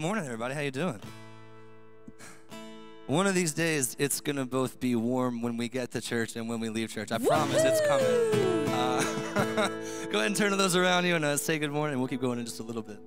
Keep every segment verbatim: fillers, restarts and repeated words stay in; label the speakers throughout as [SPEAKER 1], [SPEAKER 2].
[SPEAKER 1] morning, everybody. How you doing? One of these days, it's going to both be warm when we get to church and when we leave church. I promise it's coming. Uh, go ahead and turn to those around you and uh, say good morning. We'll keep going in just a little bit.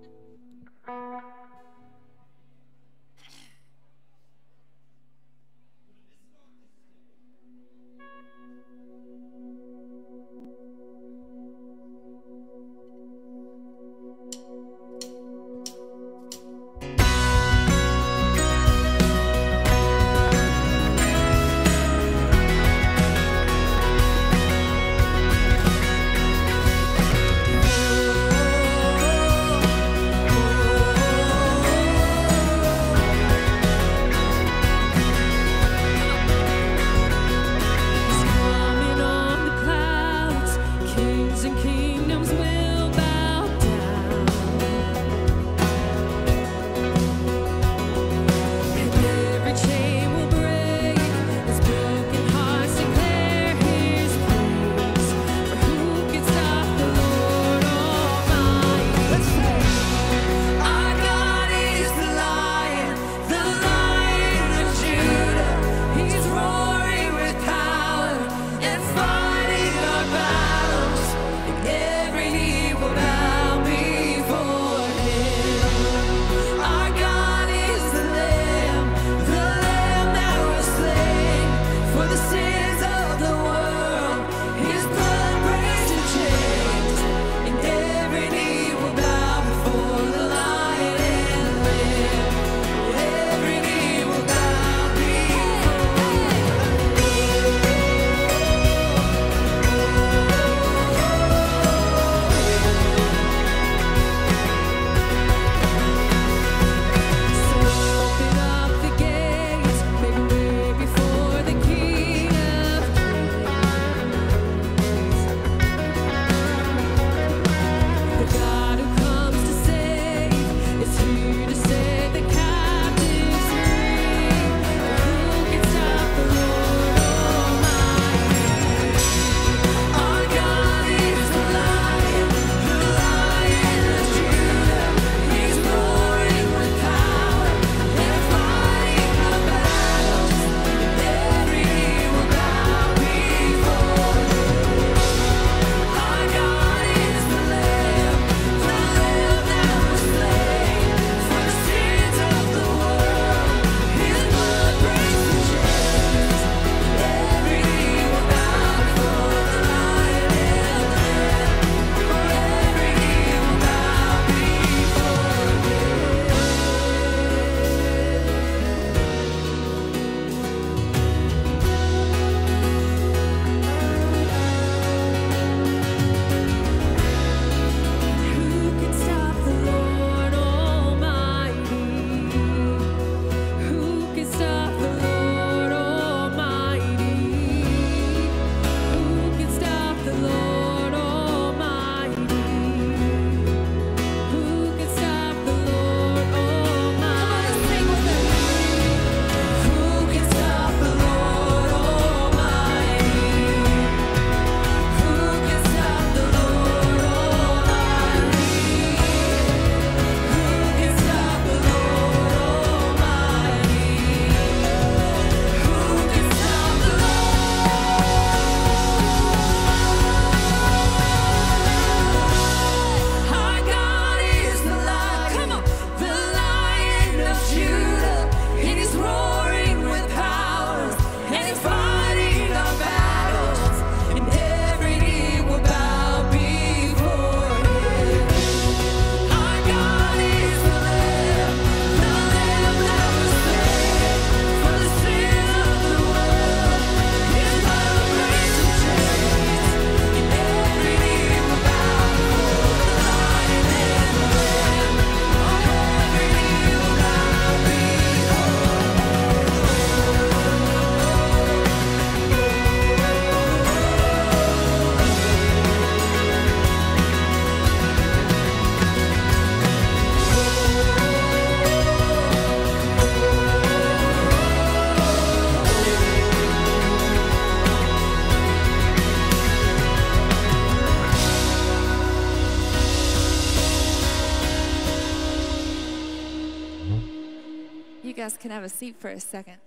[SPEAKER 2] guys can have a seat for a second.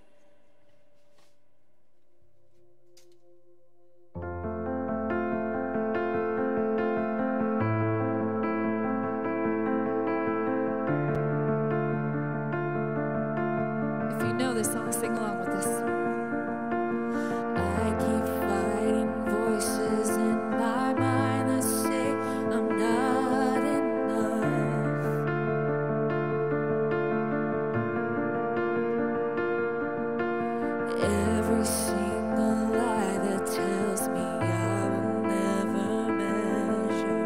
[SPEAKER 2] If you know this song, sing along with us. I keep fighting voices in my mind that say I'm not enough. Every single lie that tells me I will never measure.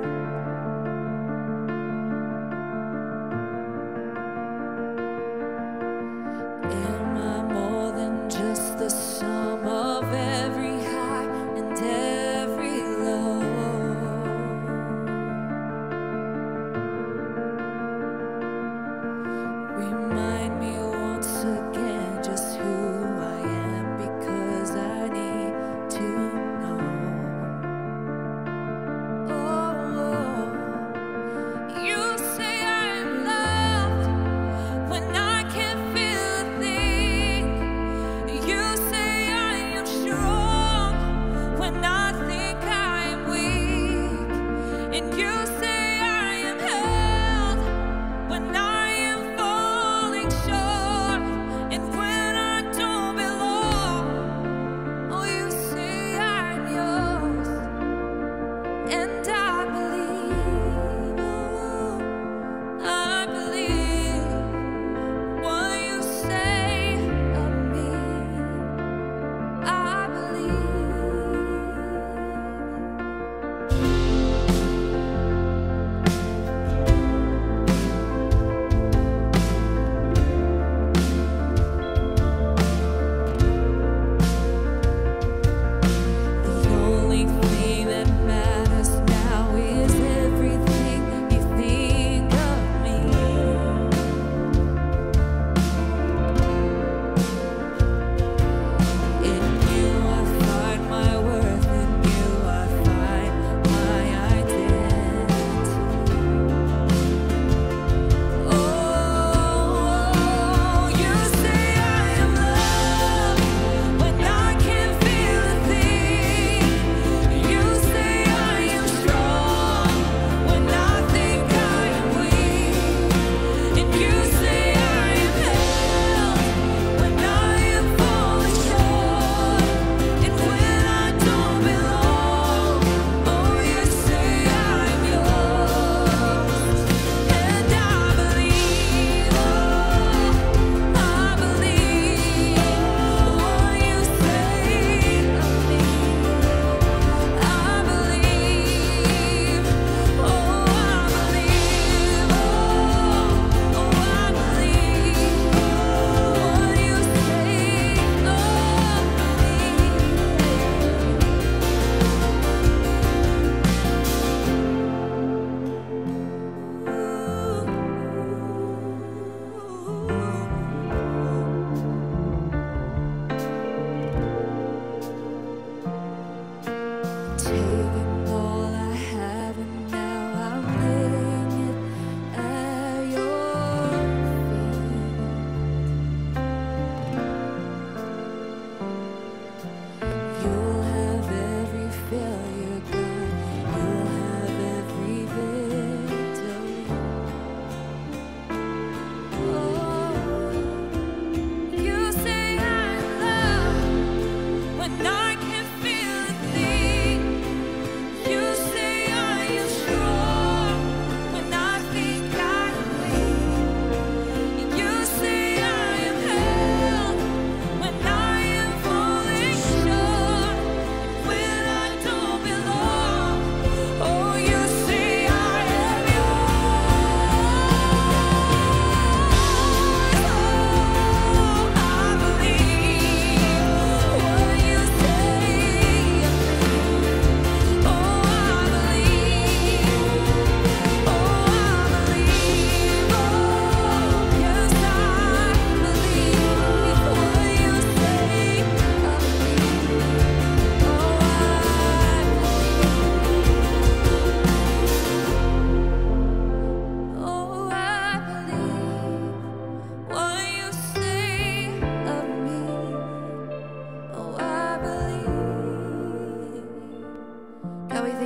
[SPEAKER 2] Am I more than just the sum of every high and every low? Remind me once again just who I am, because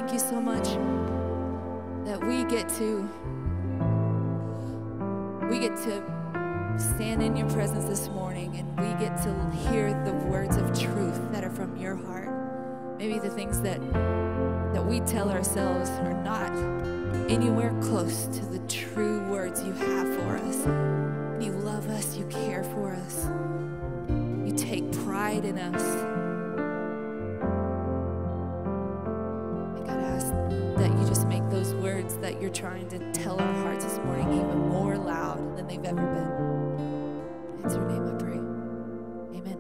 [SPEAKER 2] thank you so much that we get to we get to stand in your presence this morning, and we get to hear the words of truth that are from your heart. Maybe the things that that we tell ourselves are not anywhere close to the true words you have for us. You love us, you care for us, you take pride in us. And God, I ask that you just make those words that you're trying to tell our hearts this morning even more loud than they've ever been. In your name I pray. Amen.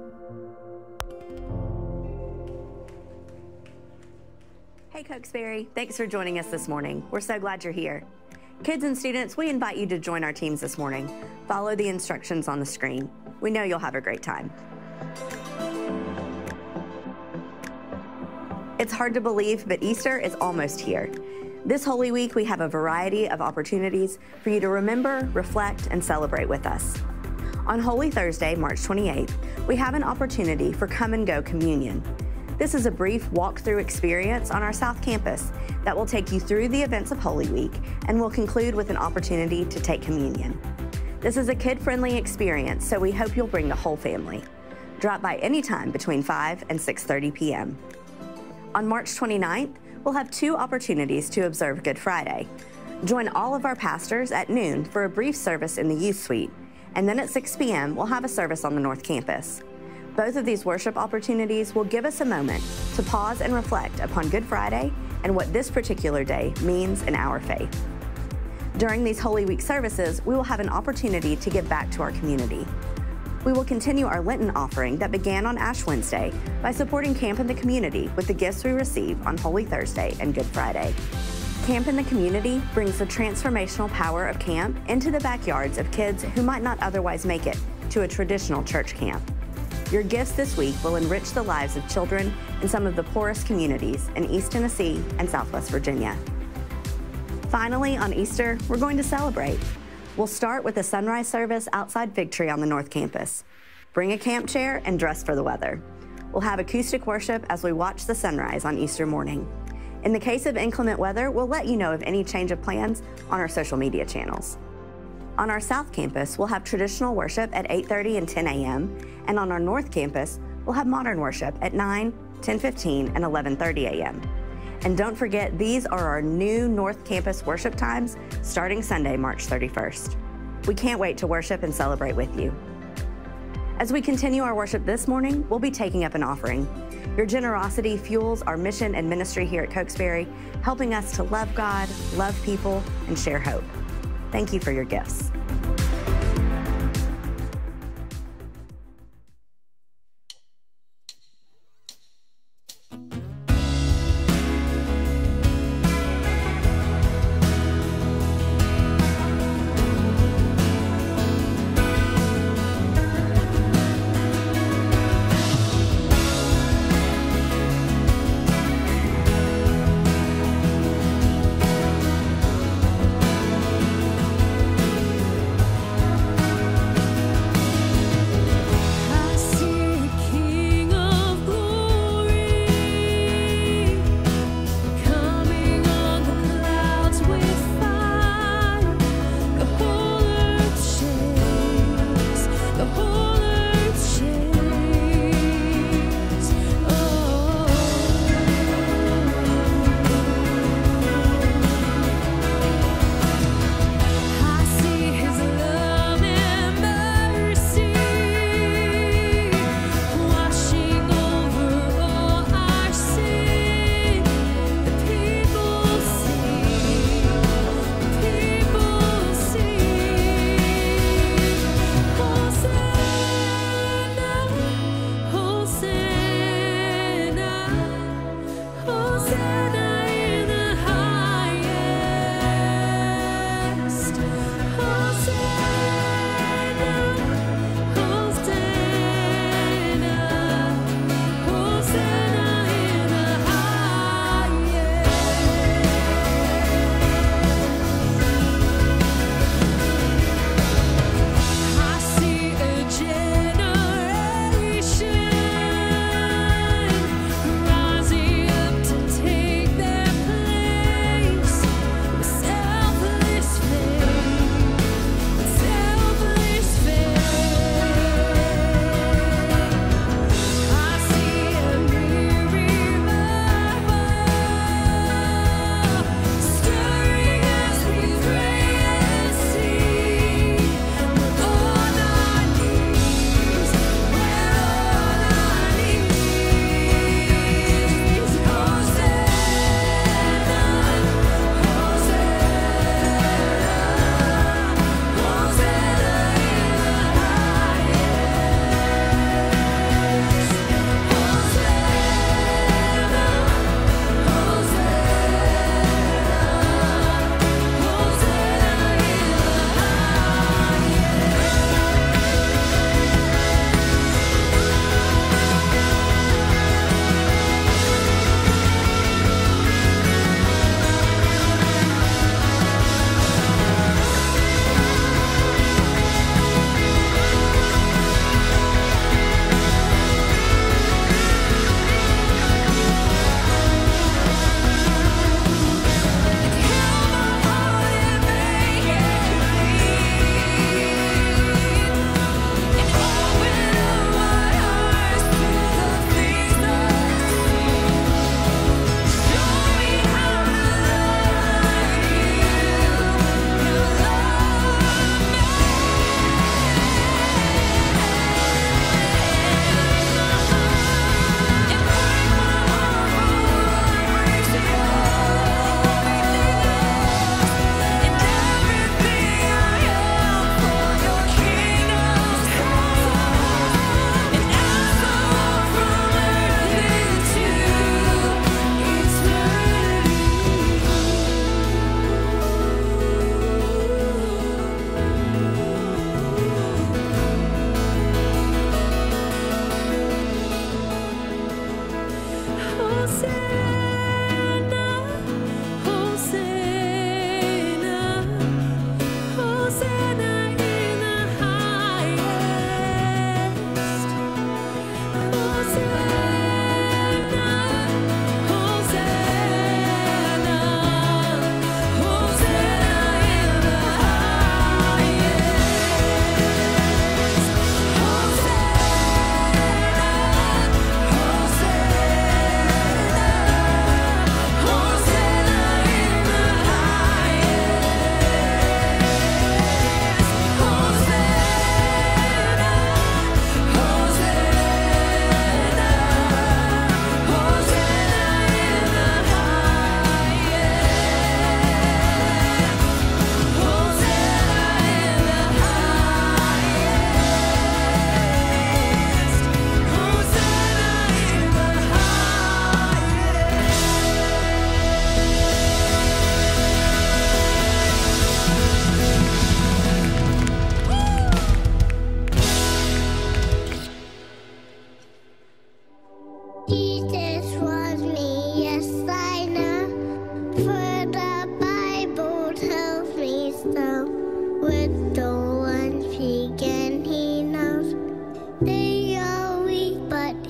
[SPEAKER 3] Hey Cokesbury, thanks for joining us this morning. We're so glad you're here. Kids and students, we invite you to join our teams this morning. Follow the instructions on the screen. We know you'll have a great time. It's hard to believe, but Easter is almost here. This Holy Week, we have a variety of opportunities for you to remember, reflect, and celebrate with us. On Holy Thursday, March twenty-eighth, we have an opportunity for Come and Go Communion. This is a brief walk-through experience on our South Campus that will take you through the events of Holy Week and will conclude with an opportunity to take communion. This is a kid-friendly experience, so we hope you'll bring the whole family. Drop by anytime between five and six thirty p m On March twenty-ninth, we'll have two opportunities to observe Good Friday. Join all of our pastors at noon for a brief service in the youth suite, and then at six p m we'll have a service on the North Campus. Both of these worship opportunities will give us a moment to pause and reflect upon Good Friday and what this particular day means in our faith. During these Holy Week services, we will have an opportunity to give back to our community. We will continue our Lenten offering that began on Ash Wednesday by supporting Camp in the Community with the gifts we receive on Holy Thursday and Good Friday. Camp in the Community brings the transformational power of camp into the backyards of kids who might not otherwise make it to a traditional church camp. Your gifts this week will enrich the lives of children in some of the poorest communities in East Tennessee and Southwest Virginia. Finally, on Easter, we're going to celebrate. We'll start with a sunrise service outside Fig Tree on the North Campus. Bring a camp chair and dress for the weather. We'll have acoustic worship as we watch the sunrise on Easter morning. In the case of inclement weather, we'll let you know of any change of plans on our social media channels. On our South Campus, we'll have traditional worship at eight thirty and ten a m, and on our North Campus, we'll have modern worship at nine, ten fifteen, and eleven thirty a m And don't forget, these are our new North Campus worship times starting Sunday, March thirty-first. We can't wait to worship and celebrate with you. As we continue our worship this morning, we'll be taking up an offering. Your generosity fuels our mission and ministry here at Cokesbury, helping us to love God, love people, and share hope. Thank you for your gifts.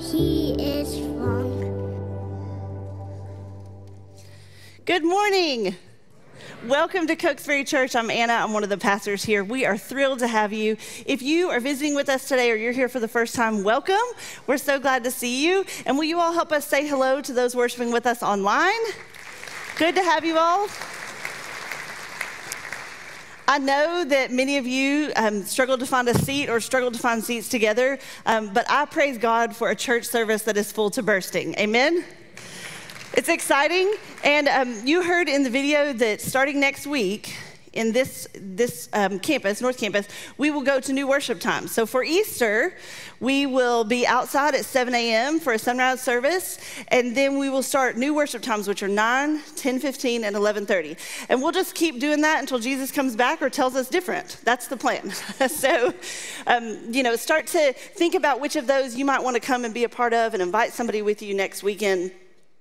[SPEAKER 4] He is strong.
[SPEAKER 5] Good morning. Welcome to Cokesbury Church. I'm Anna. I'm one of the pastors here. We are thrilled to have you. If you are visiting with us today or you're here for the first time, welcome. We're so glad to see you. And will you all help us say hello to those worshiping with us online? Good to have you all. I know that many of you um, struggle to find a seat or struggle to find seats together, um, but I praise God for a church service that is full to bursting. Amen? It's exciting, and um, you heard in the video that starting next week in this, this um, campus, North Campus, we will go to new worship times. So for Easter, we will be outside at seven a.m. for a sunrise service, and then we will start new worship times, which are nine, ten fifteen, and eleven thirty. And we'll just keep doing that until Jesus comes back or tells us different. That's the plan. So, um, you know, start to think about which of those you might want to come and be a part of and invite somebody with you next weekend.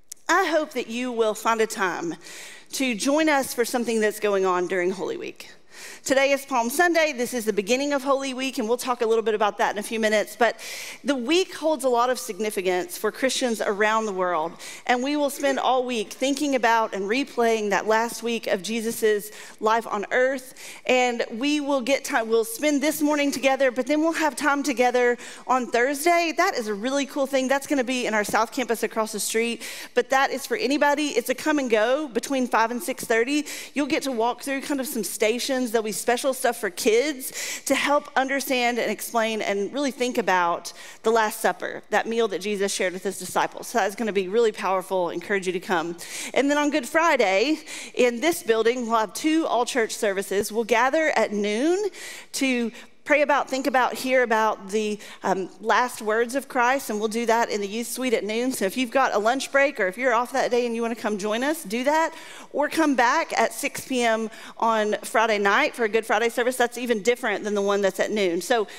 [SPEAKER 5] I hope that you will find a time to join us for something that's going on during Holy Week. Today is Palm Sunday. This is the beginning of Holy Week, and we'll talk a little bit about that in a few minutes. But the week holds a lot of significance for Christians around the world, and we will spend all week thinking about and replaying that last week of Jesus's life on earth. And we will get time, we'll spend this morning together, but then we'll have time together on Thursday. That is a really cool thing. That's going to be in our South Campus across the street, but that is for anybody. It's a come and go between five and six thirty. You'll get to walk through kind of some stations. There'll be special stuff for kids to help understand and explain and really think about the Last Supper, that meal that Jesus shared with his disciples. So that's going to be really powerful. I encourage you to come. And then on Good Friday, in this building, we'll have two all-church services. We'll gather at noon to pray about, think about, hear about the um, last words of Christ, and we'll do that in the youth suite at noon. So if you've got a lunch break or if you're off that day and you want to come join us, do that. Or come back at six p.m. on Friday night for a Good Friday service. That's even different than the one that's at noon. So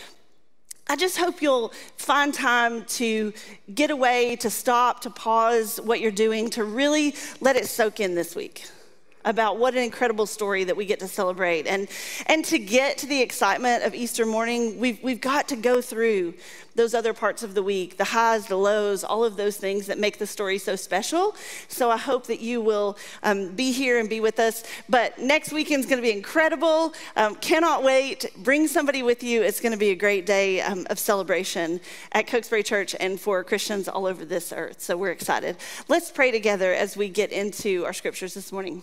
[SPEAKER 5] I just hope you'll find time to get away, to stop, to pause what you're doing, to really let it soak in this week about what an incredible story that we get to celebrate. And and to get to the excitement of Easter morning, we've, we've got to go through those other parts of the week, the highs, the lows, all of those things that make the story so special. So I hope that you will um, be here and be with us. But next weekend's going to be incredible. Um, cannot wait. Bring somebody with you. It's going to be a great day um, of celebration at Cokesbury Church and for Christians all over this earth. So we're excited. Let's pray together as we get into our scriptures this morning.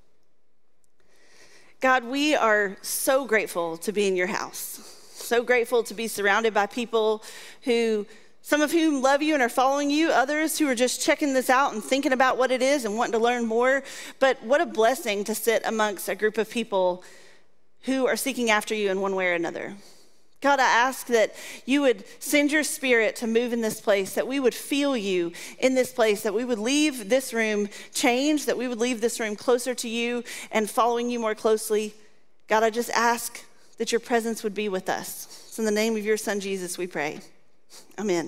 [SPEAKER 5] God, we are so grateful to be in your house, so grateful to be surrounded by people who, some of whom love you and are following you, others who are just checking this out and thinking about what it is and wanting to learn more. But what a blessing to sit amongst a group of people who are seeking after you in one way or another. God, I ask that you would send your spirit to move in this place, that we would feel you in this place, that we would leave this room changed, that we would leave this room closer to you and following you more closely. God, I just ask that your presence would be with us. It's in the name of your son, Jesus, we pray. Amen.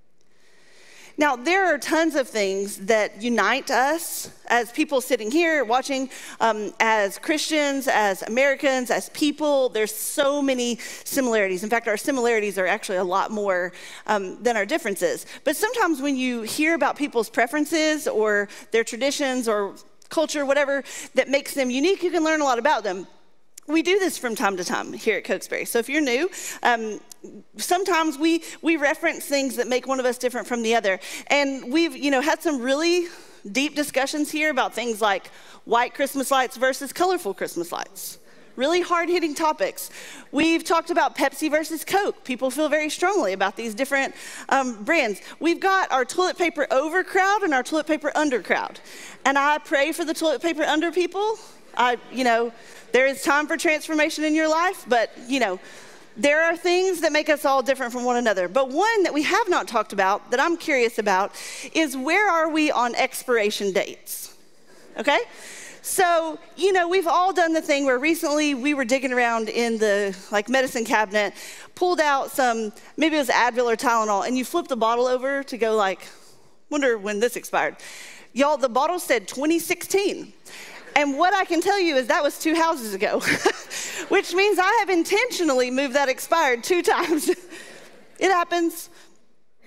[SPEAKER 5] Now, there are tons of things that unite us as people sitting here watching, um, as Christians, as Americans, as people. There's so many similarities. In fact, our similarities are actually a lot more um, than our differences. But sometimes when you hear about people's preferences or their traditions or culture, whatever that makes them unique, you can learn a lot about them. We do this from time to time here at Cokesbury. So if you're new, um, sometimes we we reference things that make one of us different from the other. And we've, you know, had some really deep discussions here about things like white Christmas lights versus colorful Christmas lights. Really hard-hitting topics. We've talked about Pepsi versus Coke. People feel very strongly about these different um, brands. We've got our toilet paper over crowd and our toilet paper under crowd. And I pray for the toilet paper under people. I, you know, there is time for transformation in your life, but, you know, there are things that make us all different from one another. But one that we have not talked about that I'm curious about is where are we on expiration dates? Okay? So, you know, we've all done the thing where recently we were digging around in the, like, medicine cabinet, pulled out some, maybe it was Advil or Tylenol, and you flipped the bottle over to go, like, wonder when this expired. Y'all, the bottle said twenty sixteen. And what I can tell you is that was two houses ago, which means I have intentionally moved that expired two times. It happens.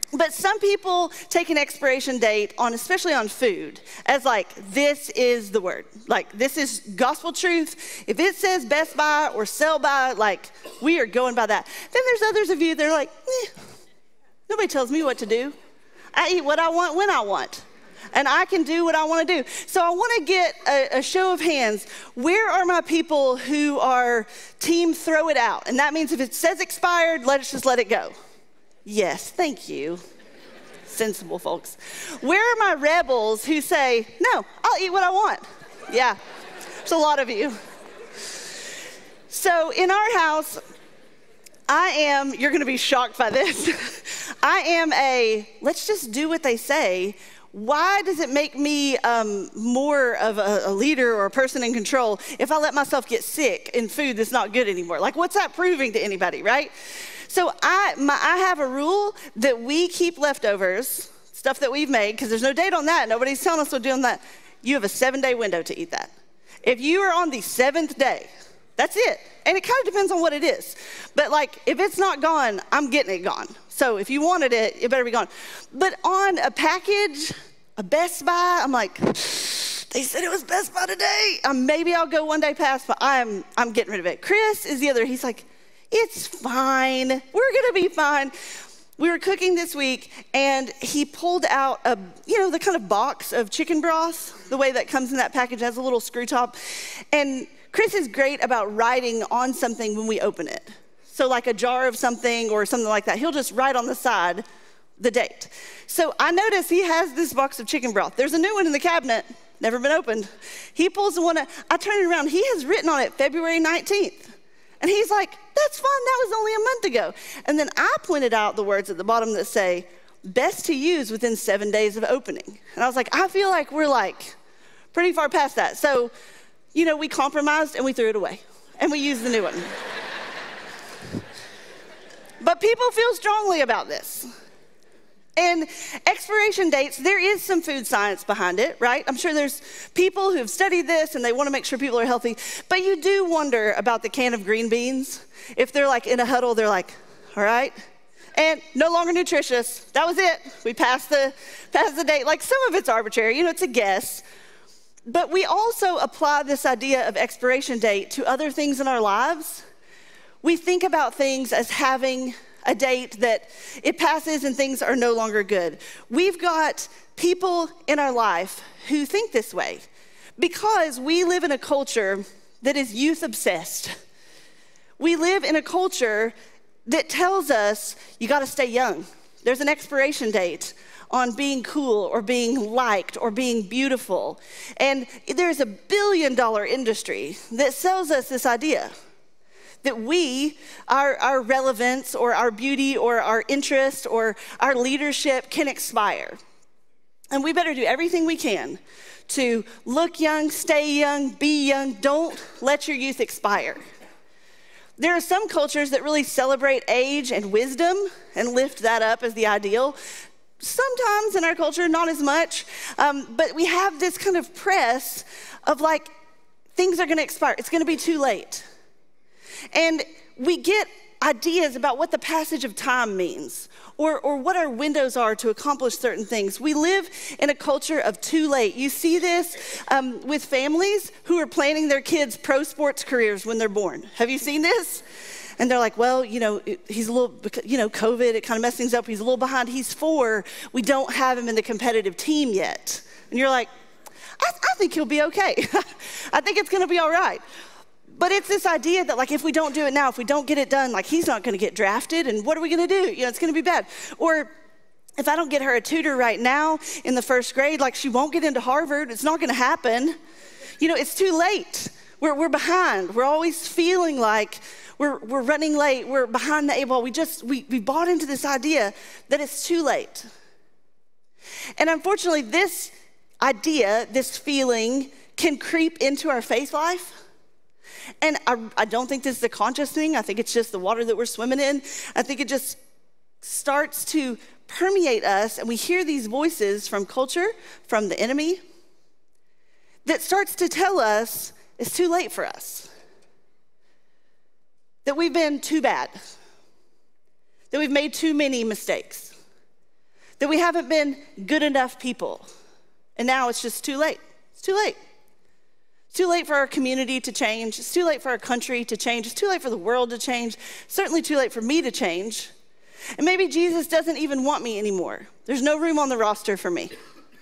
[SPEAKER 5] But some people take an expiration date on, especially on food, as like, this is the word. Like, this is gospel truth. If it says best by or sell by, like, we are going by that. Then there's others of you that are like, eh, nobody tells me what to do. I eat what I want when I want. And I can do what I want to do. So I want to get a, a show of hands. Where are my people who are team throw it out? And that means if it says expired, let's just let it go. Yes, thank you. Sensible folks. Where are my rebels who say, no, I'll eat what I want? Yeah, there's a lot of you. So in our house, I am, you're going to be shocked by this. I am a, let's just do what they say. Why does it make me um, more of a, a leader or a person in control if I let myself get sick in food that's not good anymore? Like, what's that proving to anybody, right? So I, my, I have a rule that we keep leftovers, stuff that we've made, because there's no date on that. Nobody's telling us we're doing that. You have a seven-day window to eat that. If you are on the seventh day, that's it. And it kind of depends on what it is. But like, if it's not gone, I'm getting it gone. So if you wanted it, it better be gone. But on a package, a Best Buy, I'm like, they said it was Best Buy today. Um, maybe I'll go one day past, but I'm, I'm getting rid of it. Chris is the other. He's like, it's fine. We're going to be fine. We were cooking this week, and he pulled out a, you know, the kind of box of chicken broth, the way that comes in that package, has a little screw top. And Chris is great about writing on something when we open it. So like a jar of something or something like that, he'll just write on the side the date. So I notice he has this box of chicken broth. There's a new one in the cabinet, never been opened. He pulls the one, I turn it around, he has written on it February nineteenth. And he's like, that's fine, that was only a month ago. And then I pointed out the words at the bottom that say, best to use within seven days of opening. And I was like, I feel like we're like pretty far past that. So, you know, we compromised and we threw it away. And we used the new one. But people feel strongly about this. And expiration dates, there is some food science behind it, right? I'm sure there's people who've studied this and they want to make sure people are healthy. But you do wonder about the can of green beans. If they're like in a huddle, they're like, all right. And no longer nutritious. That was it. We passed the, passed the date. Like, some of it's arbitrary. You know, it's a guess. But we also apply this idea of expiration date to other things in our lives. We think about things as having a date that it passes and things are no longer good. We've got people in our life who think this way because we live in a culture that is youth obsessed. We live in a culture that tells us you got to stay young. There's an expiration date on being cool or being liked or being beautiful. And there's a billion dollar industry that sells us this idea that we, our, our relevance or our beauty or our interest or our leadership can expire. And we better do everything we can to look young, stay young, be young. Don't let your youth expire. There are some cultures that really celebrate age and wisdom and lift that up as the ideal. Sometimes in our culture, not as much. Um, but we have this kind of press of like, things are going to expire. It's going to be too late. And we get ideas about what the passage of time means or, or what our windows are to accomplish certain things. We live in a culture of too late. You see this um, with families who are planning their kids' pro sports careers when they're born. Have you seen this? And they're like, well, you know, he's a little, you know, COVID, it kind of messed things up. He's a little behind. He's four. We don't have him in the competitive team yet. And you're like, I, I think he'll be okay. I think it's going to be all right. But it's this idea that, like, if we don't do it now, if we don't get it done, like, he's not going to get drafted, and what are we going to do? You know, it's going to be bad. Or if I don't get her a tutor right now in the first grade, like, she won't get into Harvard. It's not going to happen. You know, it's too late. We're, we're behind. We're always feeling like we're, we're running late. We're behind the eight ball. We just, we, we bought into this idea that it's too late. And unfortunately, this idea, this feeling, can creep into our faith life. And I, I don't think this is a conscious thing. I think it's just the water that we're swimming in. I think it just starts to permeate us, and we hear these voices from culture, from the enemy, that starts to tell us it's too late for us, that we've been too bad, that we've made too many mistakes, that we haven't been good enough people. And now it's just too late. It's too late. It's too late for our community to change. It's too late for our country to change. It's too late for the world to change. Certainly too late for me to change. And maybe Jesus doesn't even want me anymore. There's no room on the roster for me.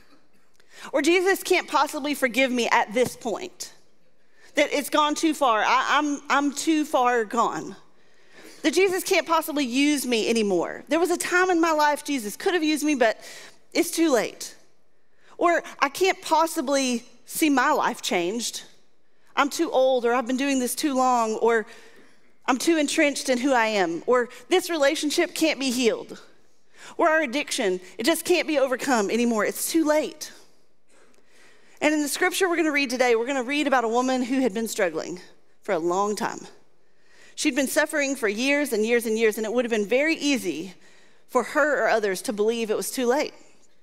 [SPEAKER 5] Or Jesus can't possibly forgive me at this point. That it's gone too far. I, I'm, I'm too far gone. That Jesus can't possibly use me anymore. There was a time in my life Jesus could have used me, but it's too late. Or I can't possibly see my life changed. I'm too old, or I've been doing this too long, or I'm too entrenched in who I am, or this relationship can't be healed, or our addiction, it just can't be overcome anymore. It's too late. And in the scripture we're going to read today, we're going to read about a woman who had been struggling for a long time. She'd been suffering for years and years and years, and it would have been very easy for her or others to believe it was too late.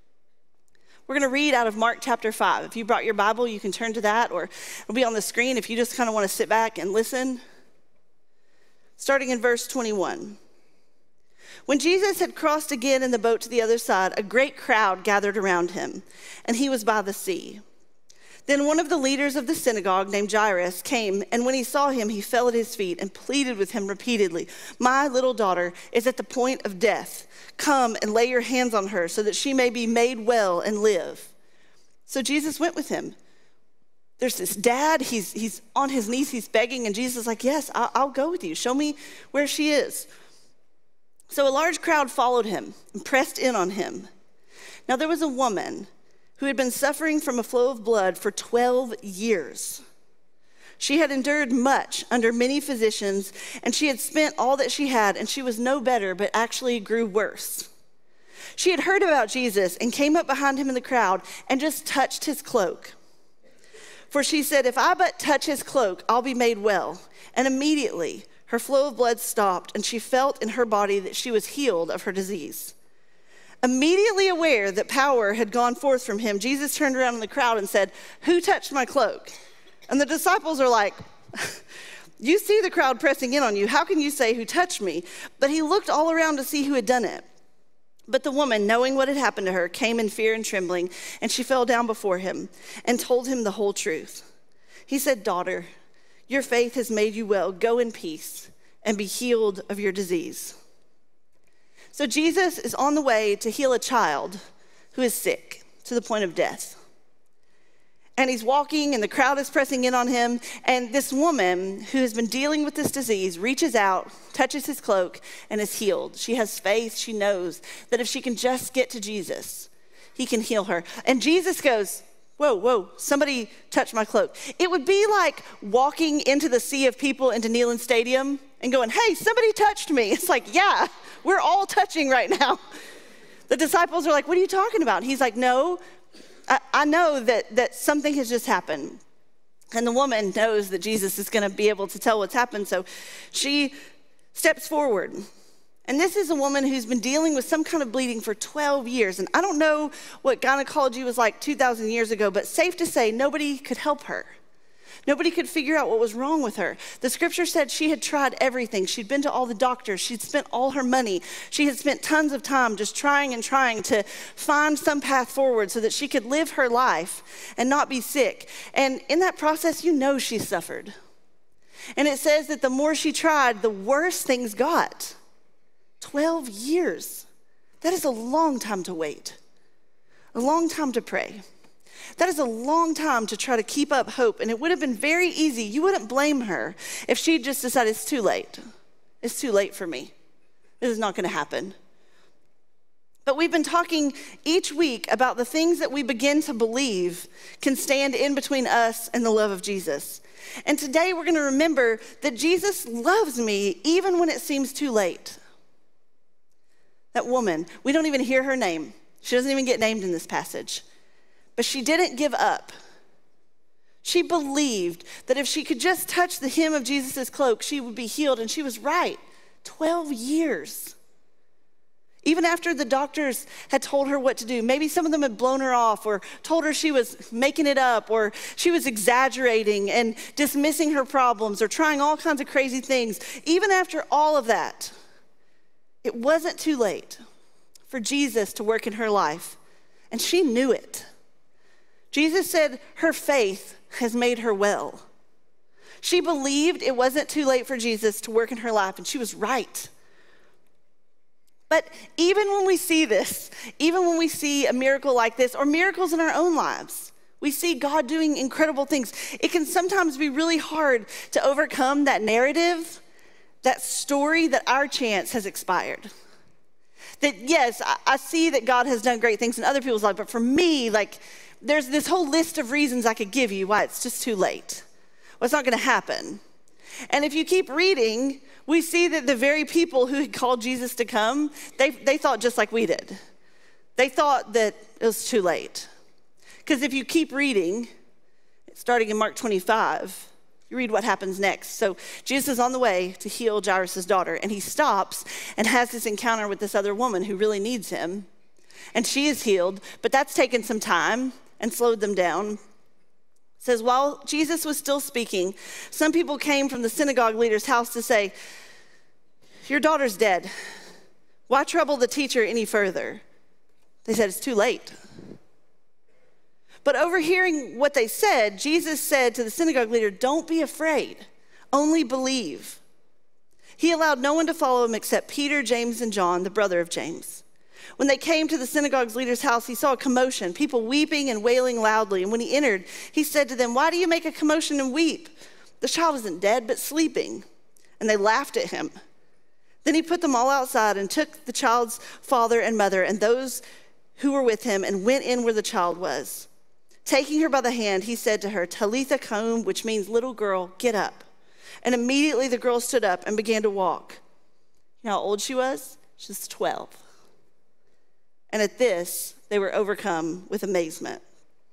[SPEAKER 5] We're going to read out of Mark chapter five. If you brought your Bible, you can turn to that, or it'll be on the screen if you just kind of want to sit back and listen. Starting in verse twenty-one. When Jesus had crossed again in the boat to the other side, a great crowd gathered around him, and he was by the sea. Then one of the leaders of the synagogue named Jairus came, and when he saw him, he fell at his feet and pleaded with him repeatedly, "My little daughter is at the point of death. Come and lay your hands on her so that she may be made well and live." So Jesus went with him. There's this dad, he's, he's on his knees, he's begging, and Jesus is like, "Yes, I'll, I'll go with you. Show me where she is." So a large crowd followed him and pressed in on him. Now there was a woman who had been suffering from a flow of blood for twelve years. She had endured much under many physicians, and she had spent all that she had, and she was no better, but actually grew worse. She had heard about Jesus and came up behind him in the crowd and just touched his cloak. For she said, "If I but touch his cloak, I'll be made well." And immediately her flow of blood stopped, and she felt in her body that she was healed of her disease. Immediately aware that power had gone forth from him, Jesus turned around in the crowd and said, "Who touched my cloak?" And the disciples are like, "You see the crowd pressing in on you. How can you say, 'Who touched me?'" But he looked all around to see who had done it. But the woman, knowing what had happened to her, came in fear and trembling, and she fell down before him and told him the whole truth. He said, "Daughter, your faith has made you well. Go in peace and be healed of your disease." So Jesus is on the way to heal a child who is sick to the point of death. And he's walking, and the crowd is pressing in on him. And this woman who has been dealing with this disease reaches out, touches his cloak, and is healed. She has faith. She knows that if she can just get to Jesus, he can heal her. And Jesus goes, "Whoa, whoa, somebody touched my cloak." It would be like walking into the sea of people into Neyland Stadium and going, "Hey, somebody touched me." It's like, yeah, we're all touching right now. The disciples are like, "What are you talking about?" And he's like, "No, I, I know that, that something has just happened." And the woman knows that Jesus is going to be able to tell what's happened, so she steps forward. And this is a woman who's been dealing with some kind of bleeding for twelve years. And I don't know what gynecology was like two thousand years ago, but safe to say, nobody could help her. Nobody could figure out what was wrong with her. The scripture said she had tried everything. She'd been to all the doctors. She'd spent all her money. She had spent tons of time just trying and trying to find some path forward so that she could live her life and not be sick. And in that process, you know she suffered. And it says that the more she tried, the worse things got. twelve years. That is a long time to wait. A long time to pray. That is a long time to try to keep up hope. And it would have been very easy. You wouldn't blame her if she just decided, "It's too late. It's too late for me. This is not going to happen." But we've been talking each week about the things that we begin to believe can stand in between us and the love of Jesus. And today we're going to remember that Jesus loves me even when it seems too late. That woman, we don't even hear her name. She doesn't even get named in this passage. But she didn't give up. She believed that if she could just touch the hem of Jesus' cloak, she would be healed. And she was right. twelve years. Even after the doctors had told her what to do, maybe some of them had blown her off or told her she was making it up or she was exaggerating and dismissing her problems or trying all kinds of crazy things. Even after all of that, it wasn't too late for Jesus to work in her life, and she knew it. Jesus said her faith has made her well. She believed it wasn't too late for Jesus to work in her life, and she was right. But even when we see this, even when we see a miracle like this, or miracles in our own lives, we see God doing incredible things. It can sometimes be really hard to overcome that narrative, that story that our chance has expired. That yes, I, I see that God has done great things in other people's lives, but for me, like, there's this whole list of reasons I could give you why it's just too late. Well, it's not gonna happen. And if you keep reading, we see that the very people who had called Jesus to come, they, they thought just like we did. They thought that it was too late. Because if you keep reading, starting in Mark twenty-five, you read what happens next. So Jesus is on the way to heal Jairus' daughter, and he stops and has this encounter with this other woman who really needs him. And she is healed, but that's taken some time and slowed them down. It says, while Jesus was still speaking, some people came from the synagogue leader's house to say, your daughter's dead. Why trouble the teacher any further? They said, it's too late. But overhearing what they said, Jesus said to the synagogue leader, don't be afraid, only believe. He allowed no one to follow him except Peter, James, and John, the brother of James. When they came to the synagogue's leader's house, he saw a commotion, people weeping and wailing loudly. And when he entered, he said to them, why do you make a commotion and weep? The child isn't dead, but sleeping. And they laughed at him. Then he put them all outside and took the child's father and mother and those who were with him and went in where the child was. Taking her by the hand, he said to her, Talitha koum, which means little girl, get up. And immediately the girl stood up and began to walk. You know how old she was? She was twelve. And at this, they were overcome with amazement.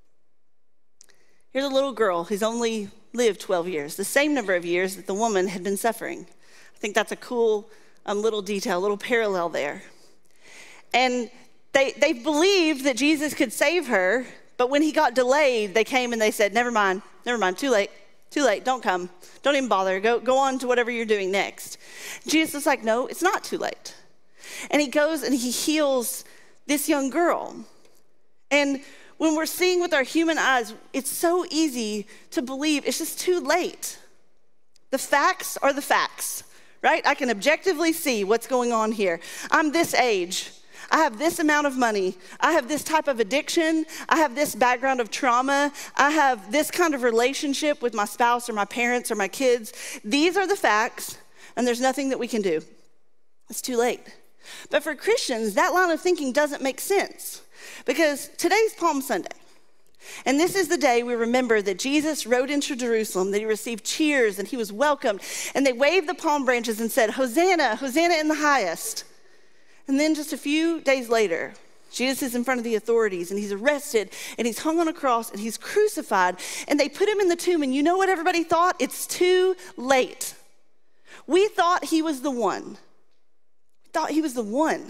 [SPEAKER 5] Here's a little girl who's only lived twelve years, the same number of years that the woman had been suffering. I think that's a cool um, little detail, a little parallel there. And they, they believed that Jesus could save her, but when he got delayed, they came and they said, never mind, never mind, too late, too late, don't come. Don't even bother, go, go on to whatever you're doing next. Jesus was like, no, it's not too late. And he goes and he heals this young girl. And when we're seeing with our human eyes, it's so easy to believe it's just too late. The facts are the facts, right? I can objectively see what's going on here. I'm this age. I have this amount of money. I have this type of addiction. I have this background of trauma. I have this kind of relationship with my spouse or my parents or my kids. These are the facts, and there's nothing that we can do. It's too late. But for Christians, that line of thinking doesn't make sense because today's Palm Sunday. And this is the day we remember that Jesus rode into Jerusalem, that he received cheers and he was welcomed. And they waved the palm branches and said, Hosanna, Hosanna in the highest. And then just a few days later, Jesus is in front of the authorities and he's arrested and he's hung on a cross and he's crucified. And they put him in the tomb, and you know what everybody thought? It's too late. We thought he was the one. Thought he was the one.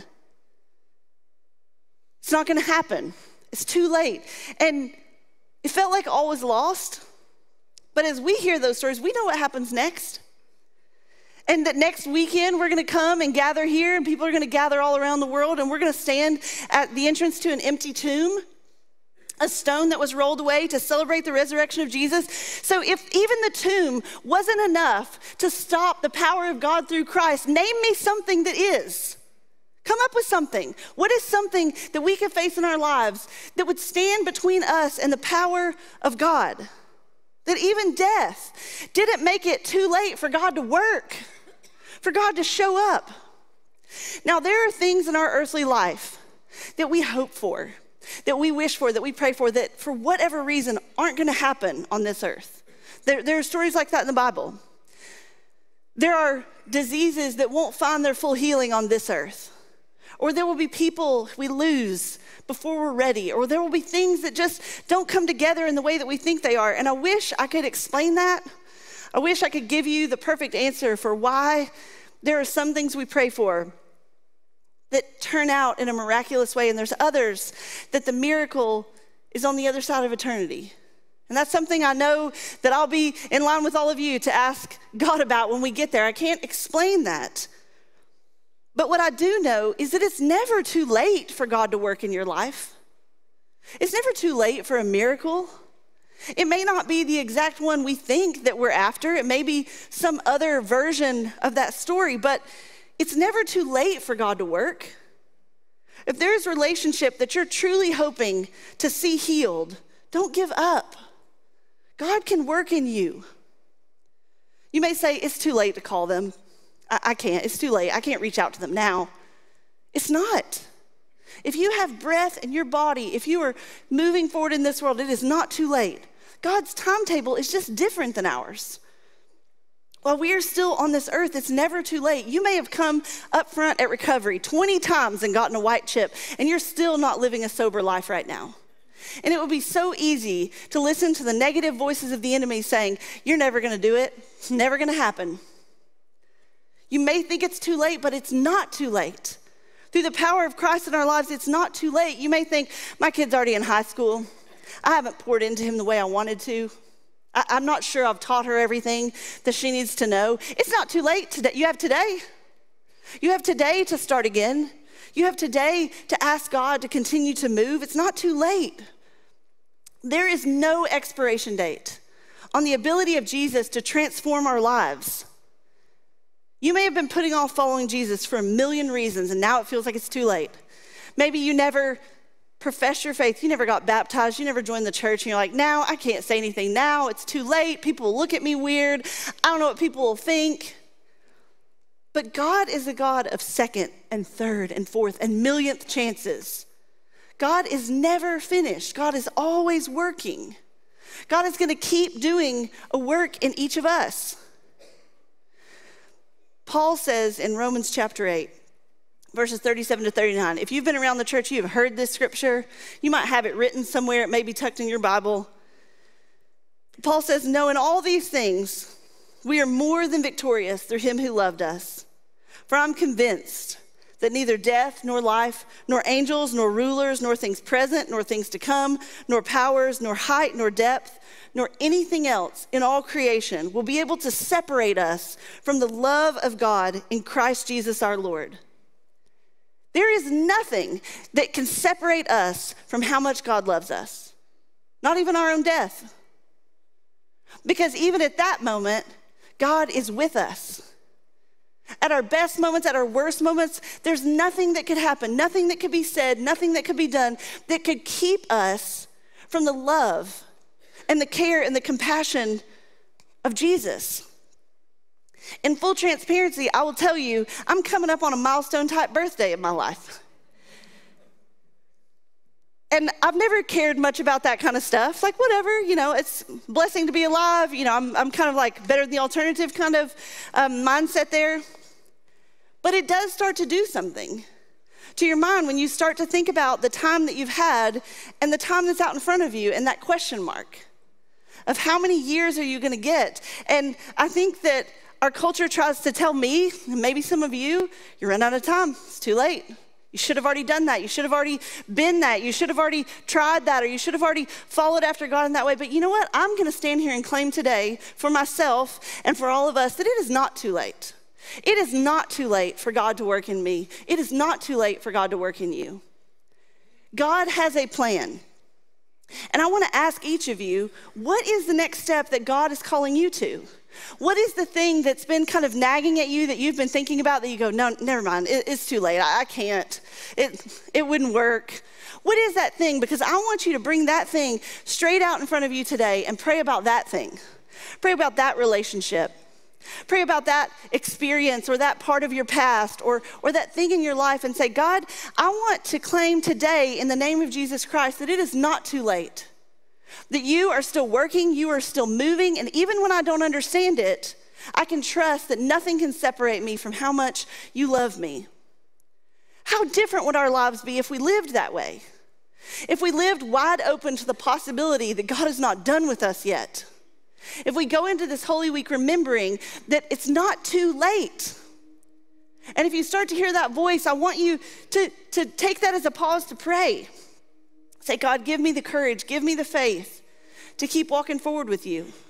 [SPEAKER 5] It's not going to happen. It's too late. And it felt like all was lost. But as we hear those stories, we know what happens next. And that next weekend, we're going to come and gather here, and people are going to gather all around the world, and we're going to stand at the entrance to an empty tomb, a stone that was rolled away to celebrate the resurrection of Jesus. So if even the tomb wasn't enough to stop the power of God through Christ, name me something that is. Come up with something. What is something that we could face in our lives that would stand between us and the power of God? That even death didn't make it too late for God to work, for God to show up. Now, there are things in our earthly life that we hope for, that we wish for, that we pray for, that for whatever reason aren't going to happen on this earth. There, there are stories like that in the Bible. There are diseases that won't find their full healing on this earth. Or there will be people we lose before we're ready. Or there will be things that just don't come together in the way that we think they are. And I wish I could explain that. I wish I could give you the perfect answer for why there are some things we pray for that turn out in a miraculous way, and there's others that the miracle is on the other side of eternity. And that's something I know that I'll be in line with all of you to ask God about when we get there. I can't explain that. But what I do know is that it's never too late for God to work in your life. It's never too late for a miracle. It may not be the exact one we think that we're after. It may be some other version of that story, but it's never too late for God to work. If there's a relationship that you're truly hoping to see healed, don't give up. God can work in you. You may say, it's too late to call them. I, I can't, it's too late. I can't reach out to them now. It's not. If you have breath in your body, if you are moving forward in this world, it is not too late. God's timetable is just different than ours. While we are still on this earth, it's never too late. You may have come up front at recovery twenty times and gotten a white chip, and you're still not living a sober life right now. And it would be so easy to listen to the negative voices of the enemy saying, you're never gonna do it, it's never gonna happen. You may think it's too late, but it's not too late. Through the power of Christ in our lives, it's not too late. You may think, my kid's already in high school. I haven't poured into him the way I wanted to. I, I'm not sure I've taught her everything that she needs to know. It's not too late today. You have today. You have today to start again. You have today to ask God to continue to move. It's not too late. There is no expiration date on the ability of Jesus to transform our lives. You may have been putting off following Jesus for a million reasons, and now it feels like it's too late. Maybe you never professed your faith. You never got baptized. You never joined the church, and you're like, now I can't say anything now. It's too late. People will look at me weird. I don't know what people will think. But God is a God of second and third and fourth and millionth chances. God is never finished. God is always working. God is going to keep doing a work in each of us. Paul says in Romans chapter eight, verses thirty-seven to thirty-nine, if you've been around the church, you have heard this scripture. You might have it written somewhere. It may be tucked in your Bible. Paul says, no, in all these things, we are more than victorious through him who loved us. For I'm convinced that neither death nor life, nor angels, nor rulers, nor things present, nor things to come, nor powers, nor height, nor depth, nor anything else in all creation will be able to separate us from the love of God in Christ Jesus our Lord. There is nothing that can separate us from how much God loves us. Not even our own death. Because even at that moment, God is with us. At our best moments, at our worst moments, there's nothing that could happen, nothing that could be said, nothing that could be done that could keep us from the love and the care and the compassion of Jesus. In full transparency, I will tell you, I'm coming up on a milestone type birthday in my life. And I've never cared much about that kind of stuff. Like, whatever, you know, it's a blessing to be alive. You know, I'm, I'm kind of like better than the alternative kind of um, mindset there. But it does start to do something to your mind when you start to think about the time that you've had and the time that's out in front of you and that question mark of how many years are you going to get. And I think that our culture tries to tell me, and maybe some of you, you run out of time. It's too late. You should have already done that. You should have already been that. You should have already tried that, or you should have already followed after God in that way. But you know what? I'm going to stand here and claim today for myself and for all of us that it is not too late. It is not too late for God to work in me. It is not too late for God to work in you. God has a plan. And I want to ask each of you, what is the next step that God is calling you to? What is the thing that's been kind of nagging at you that you've been thinking about that you go, no, never mind, it, it's too late, I, I can't, it, it wouldn't work. What is that thing? Because I want you to bring that thing straight out in front of you today and pray about that thing. Pray about that relationship. Pray about that experience or that part of your past or, or that thing in your life and say, God, I want to claim today in the name of Jesus Christ that it is not too late. That you are still working, you are still moving, and even when I don't understand it, I can trust that nothing can separate me from how much you love me. How different would our lives be if we lived that way? If we lived wide open to the possibility that God is not done with us yet? If we go into this Holy Week remembering that it's not too late. And if you start to hear that voice, I want you to, to take that as a pause to pray. Say, God, give me the courage, give me the faith to keep walking forward with you.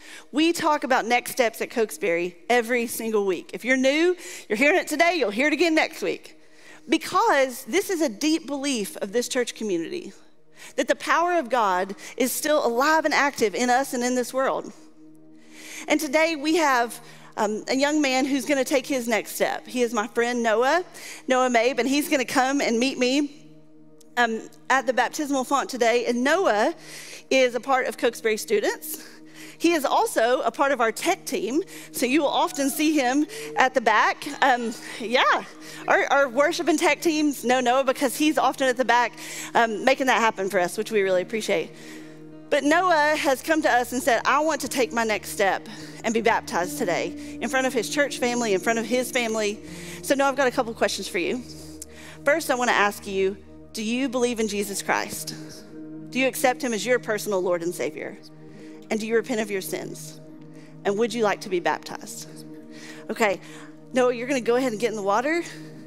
[SPEAKER 5] We talk about next steps at Cokesbury every single week. If you're new, you're hearing it today, you'll hear it again next week. Because this is a deep belief of this church community, that the power of God is still alive and active in us and in this world. And today we have um, a young man who's gonna take his next step. He is my friend Noah, Noah Mabe, and he's gonna come and meet me um, at the baptismal font today. And Noah is a part of Cokesbury students. He is also a part of our tech team, so you will often see him at the back. Um, yeah, our, our worship and tech teams know Noah because he's often at the back um, making that happen for us, which we really appreciate. But Noah has come to us and said, I want to take my next step and be baptized today in front of his church family, in front of his family. So Noah, I've got a couple questions for you. First, I want to ask you, do you believe in Jesus Christ? Do you accept him as your personal Lord and Savior? And do you repent of your sins? And would you like to be baptized? Okay, Noah, you're gonna go ahead and get in the water.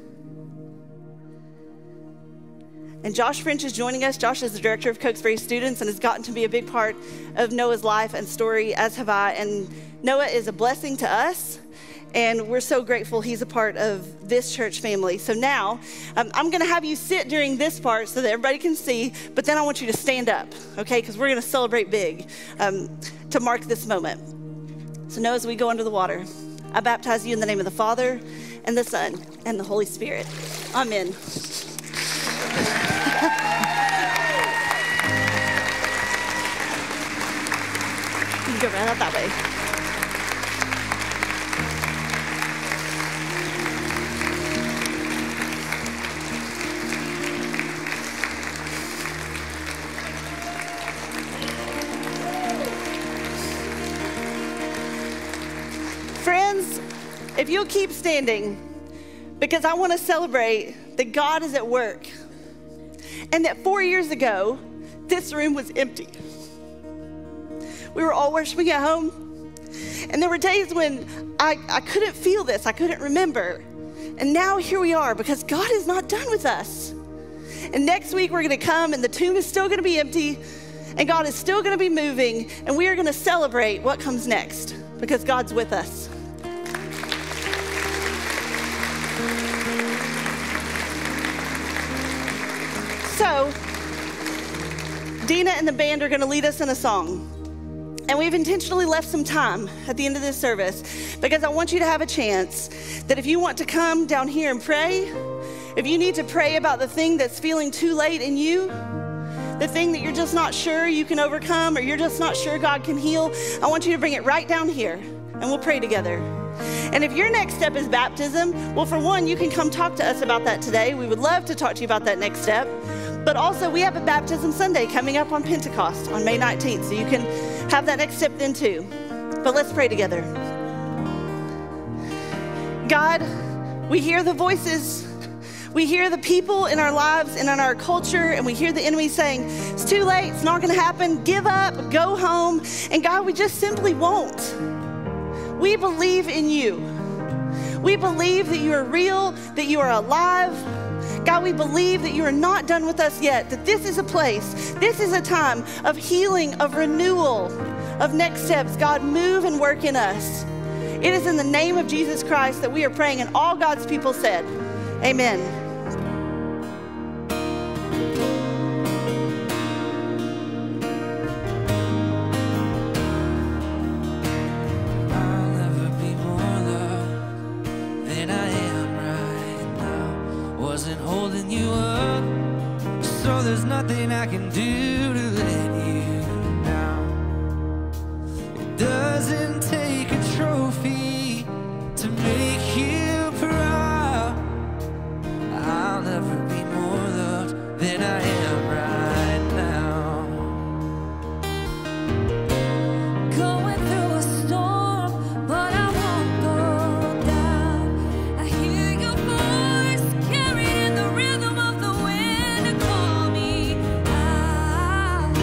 [SPEAKER 5] And Josh French is joining us. Josh is the director of Cokesbury Students and has gotten to be a big part of Noah's life and story, as have I. And Noah is a blessing to us, and we're so grateful he's a part of this church family. So now, um, I'm gonna have you sit during this part so that everybody can see, but then I want you to stand up, okay? Because we're gonna celebrate big um, to mark this moment. So now as we go under the water, I baptize you in the name of the Father, and the Son, and the Holy Spirit. Amen. You can go right out that way. Friends, if you'll keep standing, because I want to celebrate that God is at work, and that four years ago, this room was empty. We were all worshiping at home, and there were days when I, I couldn't feel this, I couldn't remember, and now here we are, because God is not done with us. And next week we're gonna come, and the tomb is still gonna be empty, and God is still gonna be moving, and we are gonna celebrate what comes next, because God's with us. So, Dina and the band are gonna lead us in a song. And we've intentionally left some time at the end of this service because I want you to have a chance that if you want to come down here and pray, if you need to pray about the thing that's feeling too late in you, the thing that you're just not sure you can overcome, or you're just not sure God can heal, I want you to bring it right down here and we'll pray together. And if your next step is baptism, well, for one, you can come talk to us about that today. We would love to talk to you about that next step. But also, we have a baptism Sunday coming up on Pentecost on May nineteenth, so you can have that next step then too. But let's pray together. God, we hear the voices. We hear the people in our lives and in our culture, and we hear the enemy saying, it's too late, it's not gonna happen, give up, go home. And God, we just simply won't. We believe in you. We believe that you are real, that you are alive. God, we believe that you are not done with us yet, that this is a place, this is a time of healing, of renewal, of next steps. God, move and work in us. It is in the name of Jesus Christ that we are praying, and all God's people said, amen.
[SPEAKER 6] Nothing I can do to let you down. It doesn't take a trophy to make you proud. I'll never be more loved than I am right now. Going through a storm, but I won't go down. I hear your voice carried in the rhythm of the wind to call me out.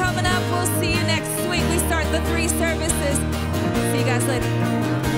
[SPEAKER 2] coming up. We'll see you next week. We start the three services. See you guys later.